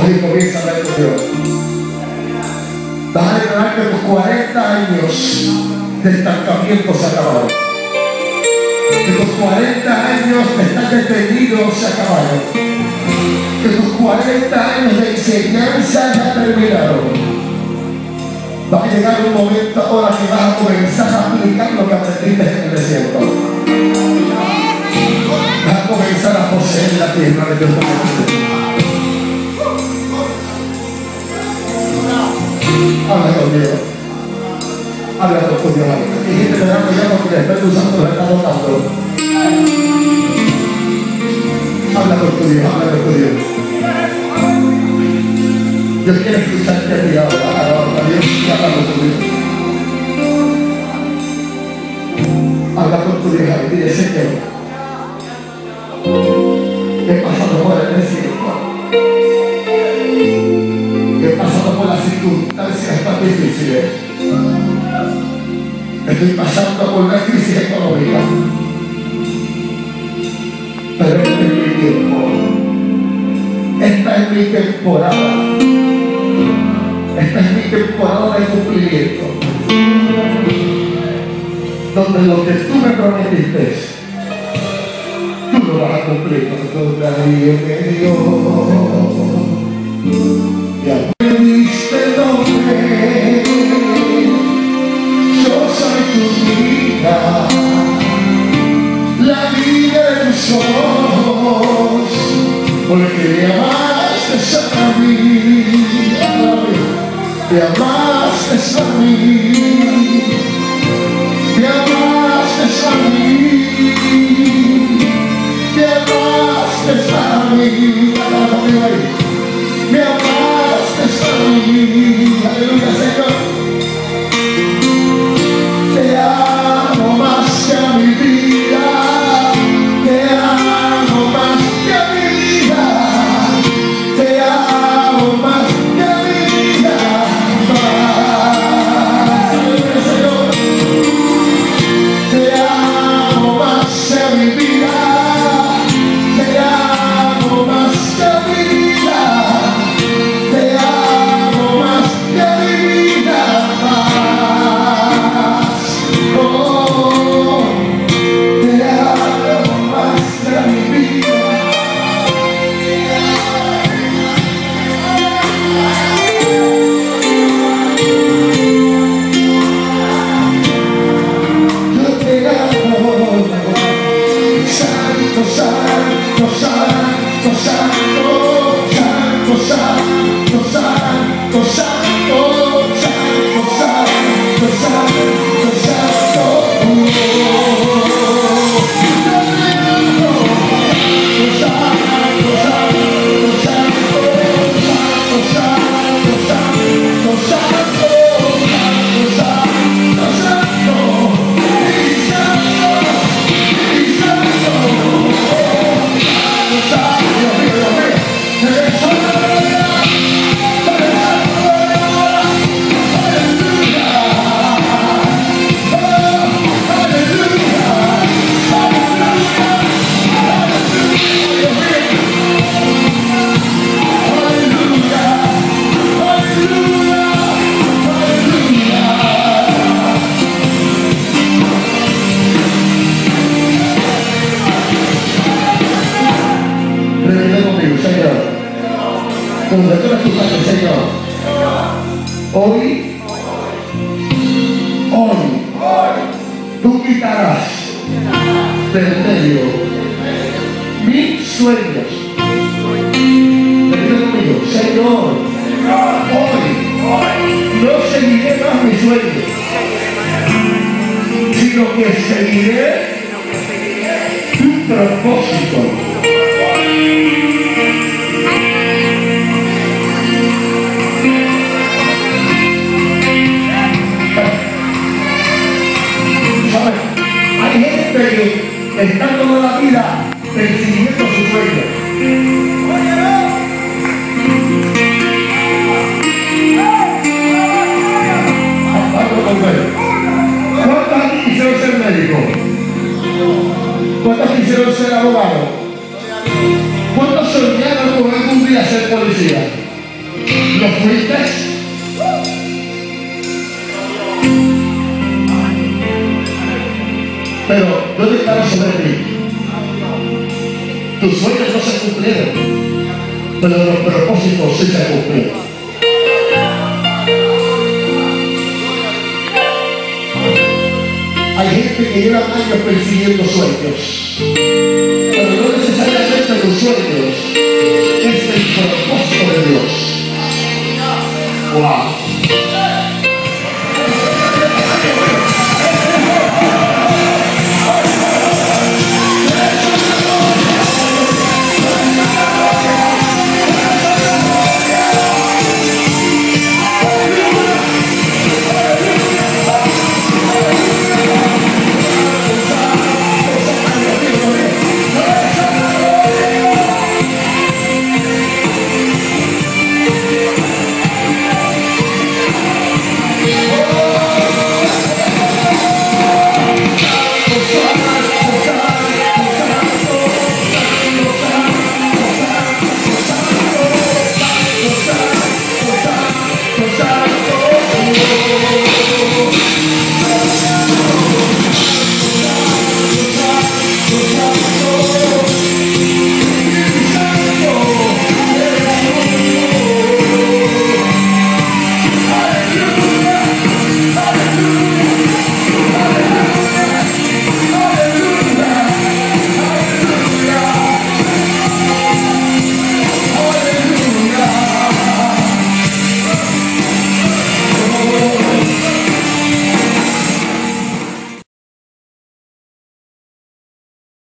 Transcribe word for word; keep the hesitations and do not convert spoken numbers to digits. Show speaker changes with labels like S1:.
S1: Coge y comienza a hablar con Dios. Vas a declarar que tus cuarenta años de estancamiento se acabaron. Que tus cuarenta años de estar detenido se acabaron. Que tus cuarenta años de enseñanza ya terminaron. Va a llegar un momento ahora que vas a comenzar a aplicar lo que aprendiste en el desierto. Vas a comenzar a poseer la tierra de Dios. Habla conmigo. Habla con Dios. Hay gente que me da cuidado porque el Espíritu Santo lo está notando. Habla con tu Dios, habla con tu Dios. Dios quiere escucharte a ti ahora. Dios, habla con tu Dios. Habla con tu Dios y dile, Señor, he pasado por el desierto. He pasado por las circunstancias tan difíciles. Estoy pasando por una crisis económica. Pero este es mi tiempo. Esta es mi temporada. Esta es mi temporada de cumplimiento. Donde lo que tú me prometiste, tú lo vas a cumplir. Con la vida de Dios. Ya. Diste nombre. Yo soy tu vida. La vida de tus ojos. Porque me amaste a mí. Te amaste a mí, te amaste a mí, te amaste a mí, me amaste a mí, aleluya Señor. Te amo más que a mi vida, te amo más que a mi vida, te amo más que a mi vida. Hoy, hoy, tú quitarás del medio mis sueños. Repite conmigo, Señor, hoy no seguiré más mis sueños, sino que seguiré tu propósito. Hay gente que está toda la vida persiguiendo su sueño. ¿Cuántos aquí quisieron ser médicos? ¿Cuántos quisieron ser abogados? ¿Cuántos soñaron con algún día ser policía? ¿Lo fuiste? Pero yo declaro sobre ti, tus sueños no se cumplieron, pero los propósitos sí se cumplieron. Hay gente que lleva años persiguiendo sueños.